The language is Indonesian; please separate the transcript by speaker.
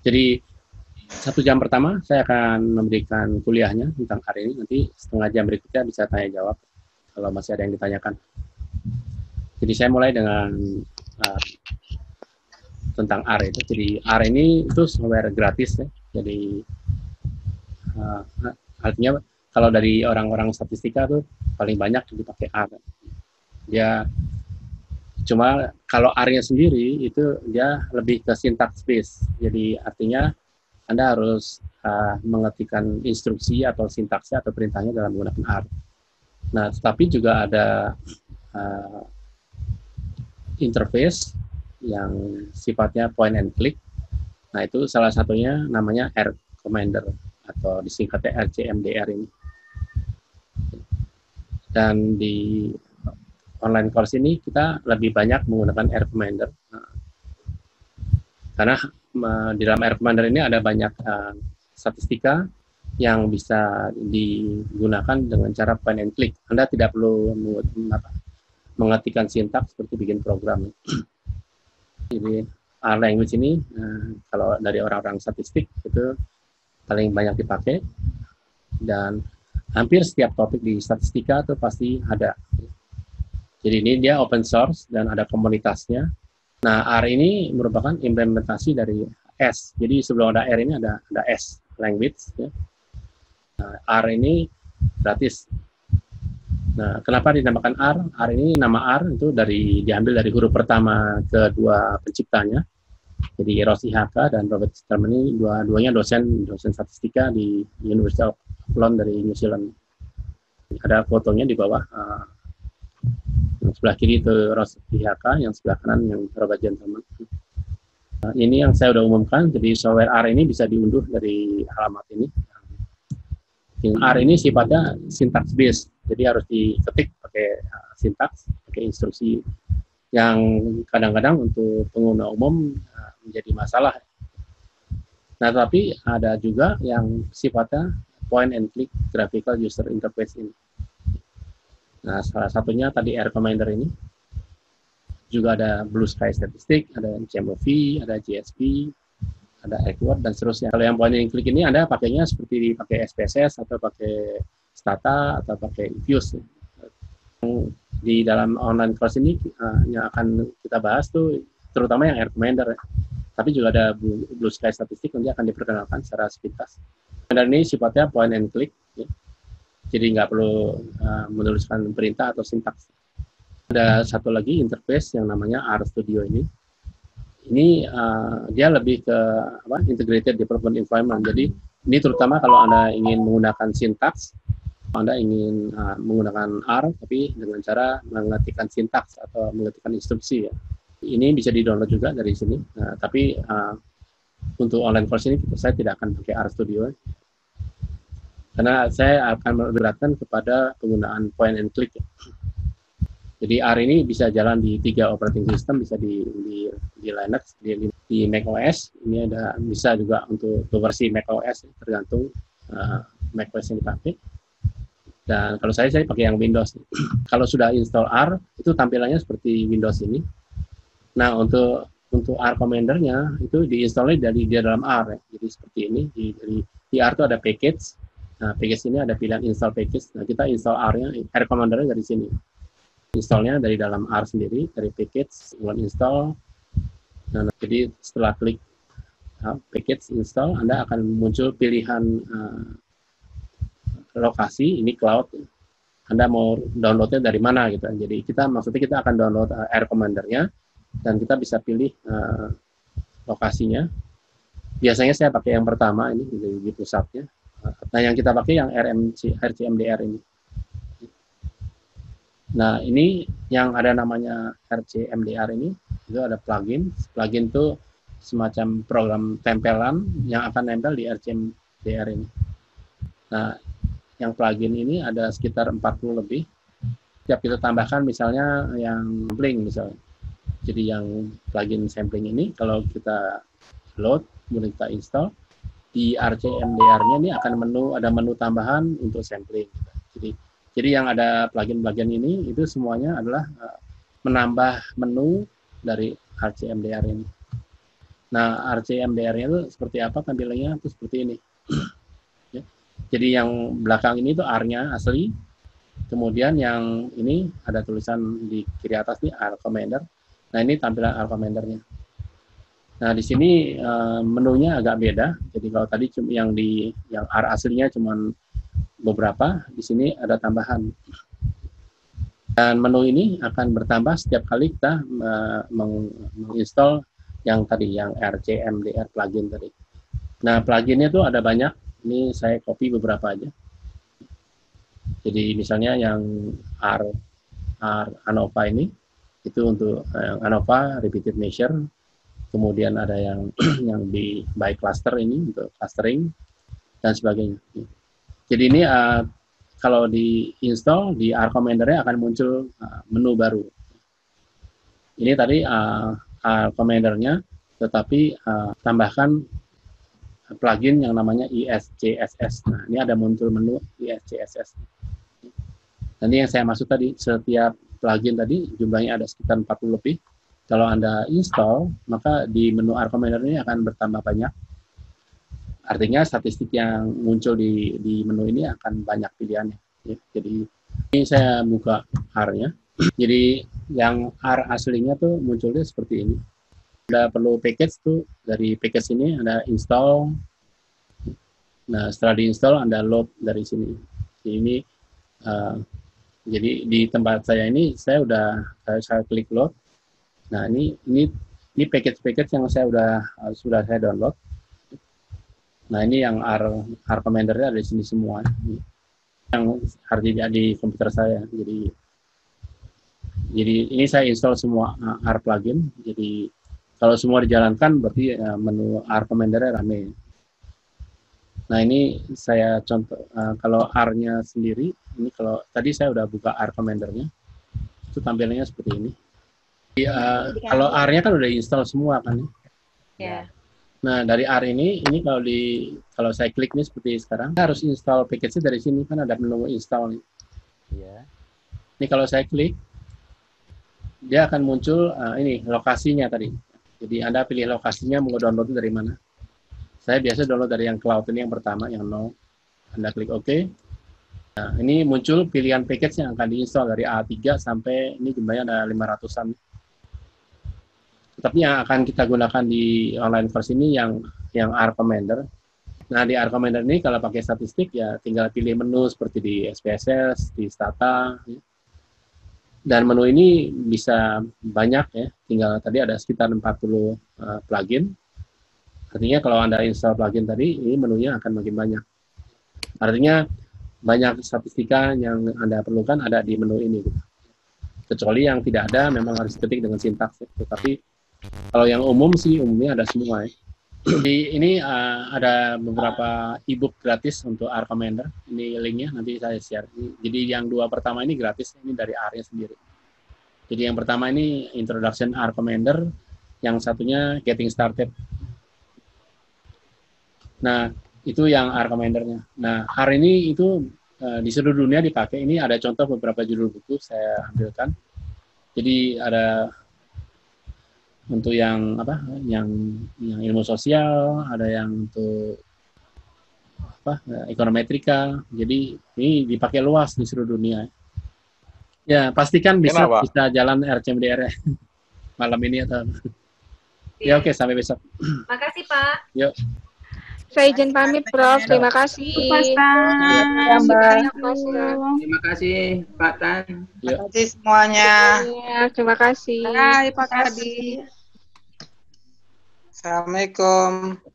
Speaker 1: Jadi 1 jam pertama saya akan memberikan kuliahnya tentang hari ini. Nanti setengah jam berikutnya bisa tanya jawab kalau masih ada yang ditanyakan. Jadi saya mulai dengan tentang R itu. Jadi R ini itu software gratis ya. Jadi artinya kalau dari orang-orang statistika tuh paling banyak dipakai R. Dia cuma kalau R-nya sendiri itu dia lebih ke syntax based. Jadi artinya Anda harus mengetikkan instruksi atau sintaksnya atau perintahnya dalam menggunakan R. Nah, tetapi juga ada interface yang sifatnya point and click. Nah, itu salah satunya namanya R Commander atau disingkatnya RCMDR ini. Dan di online course ini kita lebih banyak menggunakan R Commander. Karena di dalam R Commander ini ada banyak statistika yang bisa digunakan dengan cara point and click. Anda tidak perlu mengetikkan sintaks seperti bikin program. Jadi R language ini kalau dari orang-orang statistik itu paling banyak dipakai, dan hampir setiap topik di statistika itu pasti ada. Jadi ini dia open source dan ada komunitasnya. Nah, R ini merupakan implementasi dari S. Jadi sebelum ada R ini ada S language. Ya. Nah, R ini gratis. Nah, kenapa dinamakan R? R ini nama R itu diambil dari huruf pertama kedua penciptanya. Jadi Ross IHK dan Robert Sterman ini dua-duanya dosen statistika di University of London dari New Zealand. Ada fotonya di bawah. Yang sebelah kiri itu Ross IHK, yang sebelah kanan yang Robert Gentleman. Nah, ini yang saya sudah umumkan. Jadi software R ini bisa diunduh dari alamat ini. R ini sifatnya syntax based, jadi harus diketik pakai sintaks, pakai instruksi yang kadang-kadang untuk pengguna umum menjadi masalah. Nah, tapi ada juga yang sifatnya point and click graphical user interface ini. Nah, salah satunya tadi R Commander ini. Juga ada Blue Sky Statistic, ada CMOV, ada GSP, ada Equord, dan seterusnya. Kalau yang point and click ini Anda pakainya seperti pakai SPSS atau pakai Stata atau pakai Fuse. Di dalam online course ini yang akan kita bahas tuh terutama yang R Commander. Tapi juga ada Blue Sky Statistic, nanti akan diperkenalkan secara sepintas. Dan ini sifatnya point and click, ya. Jadi nggak perlu menuliskan perintah atau sintaks. Ada satu lagi interface yang namanya RStudio ini. Ini dia lebih ke integrated development environment. Jadi ini terutama kalau Anda ingin menggunakan sintaks, Anda ingin menggunakan R tapi dengan cara mengetikkan sintaks atau mengetikkan instruksi, ya. Ini bisa di-download juga dari sini. Tapi untuk online course ini saya tidak akan pakai RStudio. Karena saya akan memberatkan kepada penggunaan point and click. Jadi R ini bisa jalan di 3 operating system, bisa di Linux, di macOS. Ini ada bisa juga untuk versi macOS, tergantung macOS yang dipakai. Dan kalau saya pakai yang Windows. Kalau sudah install R, itu tampilannya seperti Windows ini. Nah, untuk R Commander-nya itu diinstalnya di dalam R, ya. Jadi seperti ini. Di R itu ada package. Nah, package ini ada pilihan install package. Nah, kita install R Commander-nya dari sini. Installnya dari dalam R sendiri, dari package, install. Nah, jadi setelah klik package install, Anda akan muncul pilihan lokasi, ini cloud. Anda mau downloadnya dari mana gitu. Jadi maksudnya kita akan download R Commander-nya dan kita bisa pilih lokasinya. Biasanya saya pakai yang pertama ini di pusatnya. Nah, yang kita pakai yang RCMDR ini. Nah, ini yang ada namanya RCMDR ini, itu ada plugin. Plugin itu semacam program tempelan yang akan nempel di RCMDR ini. Nah, yang plugin ini ada sekitar 40 lebih. Setiap kita tambahkan misalnya yang sampling misalnya. Jadi yang plugin sampling ini kalau kita load, kemudian kita install, di RCMDR-nya ini akan ada menu tambahan untuk sampling. Jadi yang ada plugin-plugin ini itu semuanya adalah menambah menu dari RCMDR ini. Nah, RCMDR-nya itu seperti apa tampilannya? Itu seperti ini. Ya. Jadi yang belakang ini itu R-nya asli. Kemudian yang ini ada tulisan di kiri atas nih R Commander. Nah, ini tampilan R Commander-nya. Nah, di sini menunya agak beda. Jadi kalau tadi yang R aslinya cuma beberapa, di sini ada tambahan. Dan menu ini akan bertambah setiap kali kita menginstall yang tadi, yang RCMDR plugin tadi. Nah, pluginnya itu ada banyak. Ini saya copy beberapa aja. Jadi misalnya yang R ANOVA ini, itu untuk ANOVA repeated measure. Kemudian ada yang di by cluster ini untuk clustering dan sebagainya. Jadi ini kalau di install di R Commander-nya akan muncul menu baru. Ini tadi R Commander-nya, tetapi tambahkan plugin yang namanya ISCSS. Nah, ini ada muncul menu ISCSS. Nanti yang saya maksud tadi, setiap plugin tadi jumlahnya ada sekitar 40 lebih. Kalau Anda install, maka di menu R Commander ini akan bertambah banyak. Artinya statistik yang muncul di menu ini akan banyak pilihannya. Ya, jadi ini saya buka R-nya. Jadi yang R aslinya tuh munculnya seperti ini. Ada perlu package tuh, dari package ini ada install. Nah, setelah diinstal Anda load dari sini. Ini jadi di tempat saya ini saya klik load. Nah, ini package-package yang sudah saya download. Nah, ini yang R Commander-nya ada di sini semua. Yang artinya di komputer saya. Jadi ini saya install semua R plugin. Jadi kalau semua dijalankan berarti menu R Commander-nya rame. Nah, ini saya contoh kalau R-nya sendiri. Ini kalau tadi saya udah buka R Commander-nya. Itu tampilannya seperti ini. Jadi, kalau R-nya kan udah install semua kan.
Speaker 2: Ya.
Speaker 1: Nah, dari R ini kalau saya klik nih seperti sekarang, saya harus install package-nya dari sini, kan ada menu install nih.
Speaker 3: Iya.
Speaker 1: Ini kalau saya klik, dia akan muncul ini lokasinya tadi. Jadi Anda pilih lokasinya mau download dari mana. Saya biasa download dari yang cloud ini yang pertama, yang 0. Anda klik OK. Nah, ini muncul pilihan package yang akan diinstal dari A3 sampai ini jumlahnya ada 500-an. Tapi yang akan kita gunakan di online versi ini yang R Commander. Nah, di R Commander ini kalau pakai statistik ya tinggal pilih menu seperti di SPSS, di Stata. Ya. Dan menu ini bisa banyak ya, tinggal tadi ada sekitar 40 plugin. Artinya kalau Anda install plugin tadi, ini menunya akan makin banyak. Artinya banyak statistika yang Anda perlukan ada di menu ini. Kecuali yang tidak ada memang harus ketik dengan sintaks. Tetapi kalau yang umum sih umumnya ada semua ya. Jadi ini ada beberapa ebook gratis untuk R Commander. Ini linknya nanti saya share. Jadi yang 2 pertama ini gratis, ini dari R-nya sendiri. Jadi yang pertama ini Introduction R Commander, yang satunya Getting Started. Nah, itu yang R Commander-nya. Nah, R ini itu di seluruh dunia dipakai. Ini ada contoh beberapa judul buku saya ambilkan. Jadi ada untuk yang yang ilmu sosial, ada yang untuk ekonometrika. Jadi ini dipakai luas di seluruh dunia. Ya, pastikan bisa jalan RCMDR malam ini atau ya oke, sampai besok.
Speaker 2: Makasih, Pak.
Speaker 1: Yuk.
Speaker 4: Saya izin pamit, Prof. Terima kasih.
Speaker 5: Terima kasih, Pak Tan.
Speaker 1: Terima
Speaker 6: kasih semuanya.
Speaker 4: Terima kasih.
Speaker 6: Hai, Pak Kadi. Assalamualaikum.